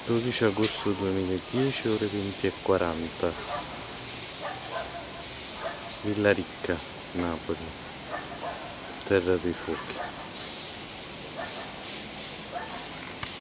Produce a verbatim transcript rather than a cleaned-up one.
dodici agosto duemiladieci, ore venti e quaranta. Villa Ricca, Napoli, Terra dei Fuochi.